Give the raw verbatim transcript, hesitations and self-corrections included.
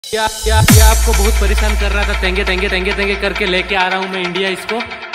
क्या क्या क्या आपको बहुत परेशान कर रहा था, तेंगे तेंगे तेंगे तेंगे करके लेके आ रहा हूँ मैं इंडिया इसको।